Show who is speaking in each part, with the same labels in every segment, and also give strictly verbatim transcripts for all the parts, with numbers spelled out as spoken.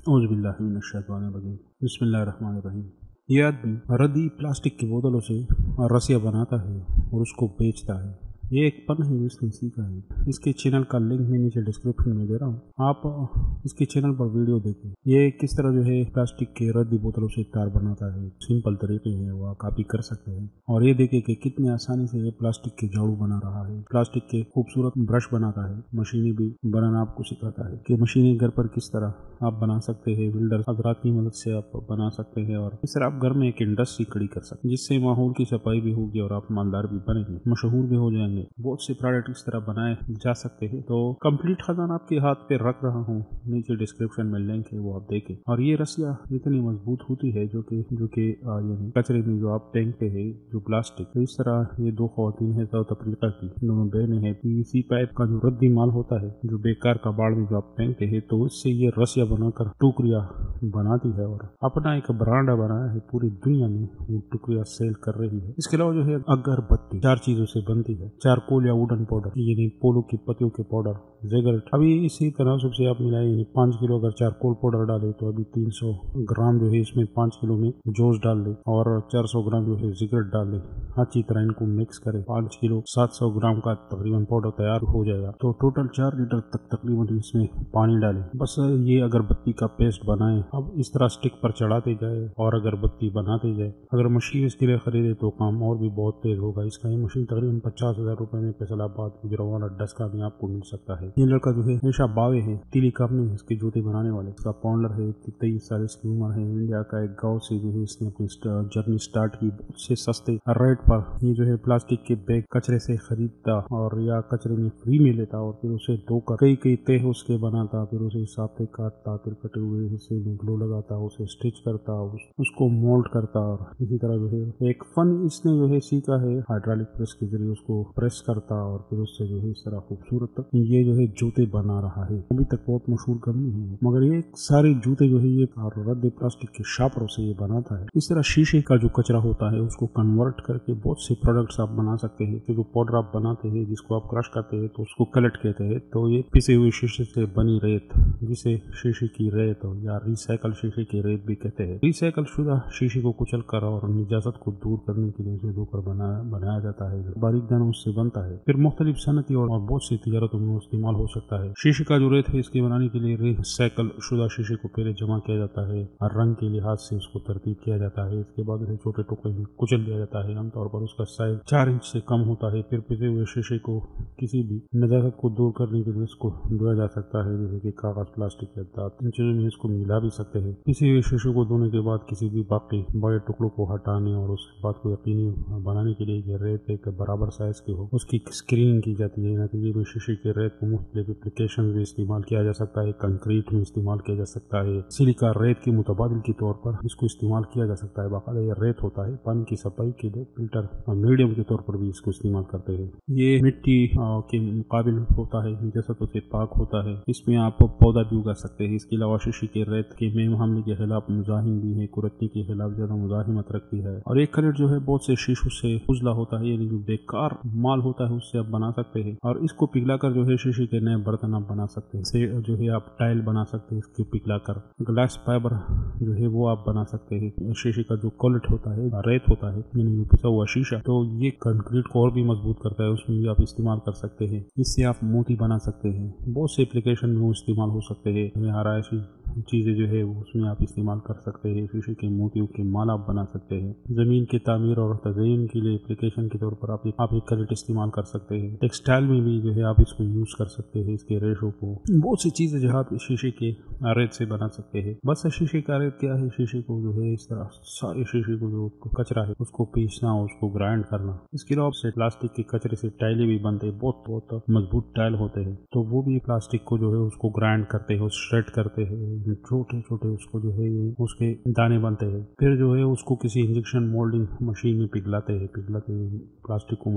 Speaker 1: औज़ु बिल्लाहि मिनश शैतानिर रजीम। बिस्मिल्लाहिर रहमानिर रहीम। ये आदमी रद्दी प्लास्टिक की बोतलों से रस्सियाँ बनाता है और उसको बेचता है। ये एक फन है जिसने सीखा है। इसके चैनल का लिंक मैं नीचे डिस्क्रिप्शन में दे रहा हूँ, आप इसके चैनल पर वीडियो देखें। ये किस तरह जो है प्लास्टिक के रद्दी बोतलों से तार बनाता है, सिंपल तरीके हैं, वो आप कॉपी कर सकते हैं। और ये देखें कि कितनी आसानी से ये प्लास्टिक के झाड़ू बना रहा है, प्लास्टिक के खूबसूरत ब्रश बनाता है, मशीनें भी बनाना आपको सिखाता है कि मशीनें घर पर किस तरह आप बना सकते हैं, बिल्डर हजरात की मदद से आप बना सकते हैं। और इस तरह आप घर में एक इंडस्ट्री खड़ी कर सकते हैं जिससे माहौल की सफाई भी होगी और आप मालदार भी बनेंगे, मशहूर भी हो जाएंगे। बहुत से प्रोडक्ट इस तरह बनाए जा सकते हैं। तो कंप्लीट खजाना आपके हाथ पे रख रहा हूँ, नीचे डिस्क्रिप्शन में लिंक है, वो आप देखें। और ये रस्सियाँ इतनी मजबूत होती है जो कि जो कि यानी कचरे में जो आप फेंकते हैं जो प्लास्टिक, तो इस तरह ये दो खवातीन है साउथ अफ्रीका की, दोनों बहनें हैं। पीवीसी पाइप का जो रद्दी माल होता है जो बेकार कबाड़ में जो आप फेंकते हैं, तो उससे ये रस्सियाँ बनाकर टुकड़ियाँ बनाती है और अपना एक ब्रांड बनाया है, पूरी दुनिया में वो टुकड़ियाँ सेल कर रही है। इसके अलावा जो है अगरबत्ती चार चीजों से बनती है, चारकोल या वुडन पाउडर यानी पोलो की पत्तियों के पाउडर, सिगरेट। अभी इसी तनासब से आप मिलाए पाँच किलो अगर चारकोल पाउडर डाले तो अभी तीन सौ ग्राम जो है इसमें पाँच किलो में जोश डाल दे और चार सौ ग्राम जो है सिगरेट डाल दे, अच्छी तरह इनको मिक्स करें, पाँच किलो सात सौ ग्राम का तकरीबन पाउडर तैयार हो जाएगा। तो टोटल चार लीटर तक तकरीबन इसमें पानी डालें, बस ये अगरबत्ती का पेस्ट बनाएं। अब इस तरह स्टिक पर चढ़ाते जाए और अगरबत्ती बनाते जाए। अगर मशीन इसके लिए खरीदे तो काम और भी बहुत तेज होगा। इसका ये मशीन तकरीबन पचास हजार रुपए में फैसलाबाद गुजरावाला डस्का में आपको मिल सकता है। ये लड़का जो है हमेशा बावे है, तीली कंपनी है इसके जूते बनाने वाले, इसका फाउंडर है, तेईस साल इसकी उम्र है। इंडिया का एक गाँव से जो है इसने अपनी जर्नी स्टार्ट की, बहुत से सस्ते रेट पर ये जो है प्लास्टिक के बैग कचरे से खरीदता और या कचरे में फ्री में लेता और फिर उसे धोकर कई कई तह उसके बनाता, फिर उसे हिसाब से काटता, फिर कटे हुए हिस्से में ग्लू लगाता, उसे स्टिच करता, उस, उसको मोल्ड करता। और इसी तरह जो है एक फन इसने जो है सीखा है, हाइड्रोलिक प्रेस के जरिए उसको प्रेस करता और फिर उससे जो है इस तरह खूबसूरत ये जो है जूते बना रहा है। अभी तक बहुत मशहूर कंपनी है, मगर ये सारे जूते जो है ये रद्दी प्लास्टिक के शापरों से ये बनाता है। इस तरह शीशे का जो कचरा होता है उसको कन्वर्ट करके बहुत से प्रोडक्ट्स आप बना सकते हैं। जो पाउडर आप बनाते हैं जिसको आप क्रश करते हैं तो उसको कलेक्ट कहते हैं। तो ये पिसे हुए शीशे से बनी रेत, जिसे शीशे की रेत या रिसाइकल शीशे की रेत भी कहते हैं। रिसाइकल शुदा शीशे को कुचल कर और निजात को दूर करने के लिए उसे धोकर बनाया बनाया जाता है, बारीक दानों उससे बनता है, फिर मुख्तलिफ सनती और बहुत सी तिजारतों में इस्तेमाल हो सकता है। शीशे का जो रेत है इसके बनाने के लिए रिसाइकल शुदा शीशे को पहले जमा किया जाता है और रंग के लिहाज से उसको तरतीब किया जाता है। इसके बाद उसे छोटे टुकड़े में कुचल दिया जाता है, आमतौर पर उसका साइज चार इंच से कम होता है। फिर पिसे हुए शीशे को किसी भी नजाकत को दूर करने के लिए इसको धोया जा सकता है, जैसे कि कागज, प्लास्टिक या दांत, इन चीजों में इसको मिला भी सकते हैं। किसी भी शीशे को धोने के बाद किसी भी बाकी बड़े टुकड़ों को हटाने और उस बात को यकीनी बनाने के लिए कि रेत एक बराबर साइज की हो, उसकी स्क्रीनिंग की जाती है। नतीजे में शीशे के रेत को मुख्तलिफ एप्लीकेशन में इस्तेमाल किया जा सकता है, कंक्रीट में इस्तेमाल किया जा सकता है, सिलिका रेत के मुतबादिल के तौर पर इसको इस्तेमाल किया जा सकता है। बाकायदा ये रेत होता है, पानी की सफाई के लिए फिल्टर और मीडियम के तौर पर भी इसको इस्तेमाल करते हैं। ये मिट्टी के मुकाबिल होता है, निजात से पाक होता है, इसमें आप पौधा भी उगा सकते हैं। इसके अलावा शीशे के रेत के में हमले के खिलाफ मुजाहिम भी है, कुरत्ती के खिलाफ ज्यादा मुजाहिमत रखती है। और एक कलर जो है बहुत से शीशों से उजला होता है, यानी जो बेकार माल होता है उससे आप बना सकते हैं। और इसको पिघलाकर जो है शीशे के नए बर्तन आप बना सकते हैं। इसे जो है आप टाइल बना सकते हैं इसको पिघलाकर। ग्लास फाइबर जो है वो आप बना सकते हैं। शीशे का जो क्वालिटी होता है, रेत होता है, यानी पिसा हुआ शीशा, तो ये कंक्रीट को और भी मजबूत करता है, उसमें भी आप इस्तेमाल कर सकते हैं। इससे आप मोती बना सकते हैं, बहुत से एप्लीकेशन में वो इस्तेमाल हो सकते हैं। हरा ऐसी चीजें जो है उसमें आप इस्तेमाल कर सकते हैं। शीशे के मोतियों के माला आप बना सकते हैं। जमीन की तामीर और तज़यीन के लिए एप्लीकेशन के तौर पर आप आप एक कलर इस्तेमाल कर सकते हैं। टेक्सटाइल में भी जो है आप इसको यूज कर सकते हैं, इसके रेशों को। बहुत सी चीजें जो आप शीशे के रेत से बना सकते हैं। बस शीशे का रेत क्या है, शीशे को जो है इस तरह सारे शीशे को जो कचरा है उसको पीसना, उसको ग्राइंड करना। इसके अलावा से प्लास्टिक के कचरे से टाइलें भी बनते हैं, बहुत बहुत मजबूत टाइल होते हैं, तो वो भी प्लास्टिक को जो है उसको ग्राइंड करते हैं, श्रेड करते हैं, छोटे छोटे उसको जो है उसके दाने बनते हैं। फिर जो है उसको किसी इंजेक्शन मोल्डिंग मशीन में पिघलाते हैं, पिघलाते हैं प्लास्टिक को मतलूबा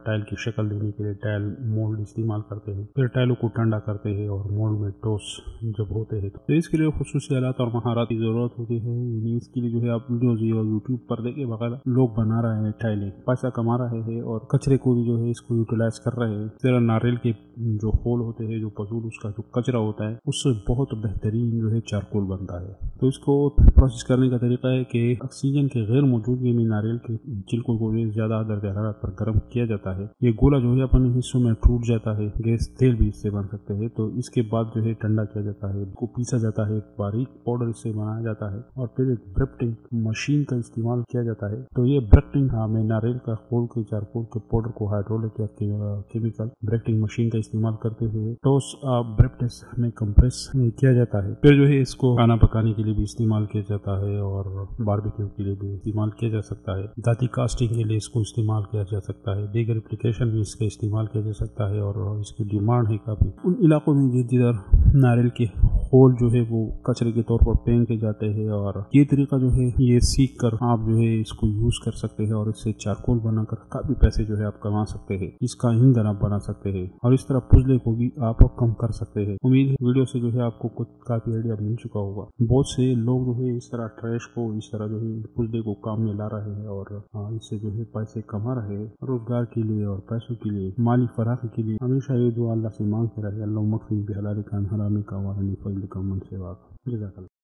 Speaker 1: ٹائل کی شکل دینے کے لیے ٹائل مولڈ استعمال کرتے ہیں، پھر ٹائلوں کو ٹھنڈا کرتے ہیں اور مولڈ میں ٹوس جب ہوتے ہیں تو اس کے لیے خصوصی آلات اور مہارت کی ضرورت ہوتی ہے۔ یعنی اس کے لیے جو ہے آپ ویڈیوز اور یوٹیوب پر دیکھے بغیر لوگ بنا رہے ہیں، ٹائلیں پیسہ کما رہے ہیں اور کچرے کو بھی جو ہے اس کو یوٹیلائز کر رہے ہیں۔ طرح ناریل کے جو پھول ہوتے ہیں، جو فضول اس کا جو کچرا ہوتا ہے، اس سے بہت بہترین جو ہے چارکول بنتا ہے۔ تو اس کو پروسیس کرنے کا طریقہ ہے کہ آکسیجن کے غیر موجودگی میں ناریل کے چھلکوں کو زیادہ درجہ حرارت پر گرم کیا جاتا ہے۔ یہ گولا جو ہے اپنے حصوں میں ٹوٹ جاتا ہے، گیس تیل بھی اس سے بن سکتے ہیں۔ تو اس کے بعد جو ہے ٹھنڈا کیا جاتا ہے، کو پیسا جاتا ہے، باریک پاؤڈر اس سے بنایا جاتا ہے اور پھر ایک برپٹنگ مشین کا استعمال کیا جاتا ہے۔ تو یہ برپٹنگ میں ناریل کا پھول کے چارکول کے پاؤڈر کو ہائیڈرولک یا کیمیکل برپٹنگ مشین کا استعمال کرتے ہوئے ٹوس برپٹس میں کمپریس کیا جاتا ہے۔ پھر جو ہے اس کو کھانا پکانے کے لیے بھی استعمال کیا جاتا ہے اور باربیکیو کے لیے بھی استعمال کیا جا سکتا ہے۔ ذاتی کاسٹنگ کے لیے اس کو استعمال کیا جا سکتا ہے، دیگر اپلیکیشن میں اس کا استعمال کیا جا سکتا ہے اور اس کی ڈیمانڈ ہے کافی۔ ان علاقوں میں جدھر ناریل کے پھول جو ہے وہ کچرے کے طور پر پھینکے جاتے ہیں اور یہ طریقہ جو ہے یہ سیکھ کر آپ جو ہے اس کو یوز کر سکتے ہیں اور اس سے چارکول بنا کر کافی پیسے جو ہے آپ کما سکتے ہیں، اس کا ایندھن آپ بنا سکتے ہیں اور اس طرح پزلے کو بھی آپ کم کر سکتے ہیں۔ امید ہے ویڈیو سے جو ہے آپ کو کچھ کافی آئیڈیا مل چکا ہوگا۔ بہت سے لوگ جو ہے اس طرح ٹریش کو اس طرح جو ہے پزلے کو کام میں لا رہے ہیں اور اس سے جو ہے پیسے کما رہے ہیں، روزگار کے لیے اور پیسوں کے لیے، مالی فراخی کے لیے ہمیشہ یہ دعا اللہ سے مانگتے رہے، اللہ مغفر بحلال کان حرام کا وارنی فضل کا من سے واقع۔ جزاک اللہ۔